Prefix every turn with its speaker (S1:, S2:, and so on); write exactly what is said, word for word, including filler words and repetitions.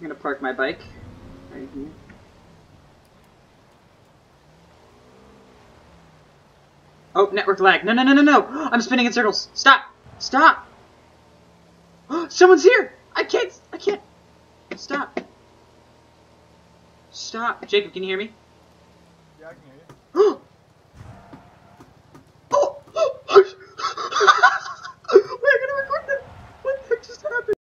S1: gonna park my bike right here. Oh, network lag. No, no, no, no, no. I'm spinning in circles. Stop. Stop. Someone's here. I can't. I can't. Stop. Stop. Jacob, can you hear me?
S2: Yeah, I can hear